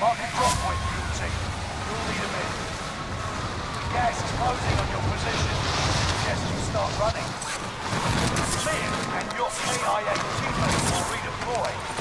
Mark a drop point for your team. You'll lead them in. Gas is closing on your position. Suggest you start running. See it, and your KIA teammates will redeploy.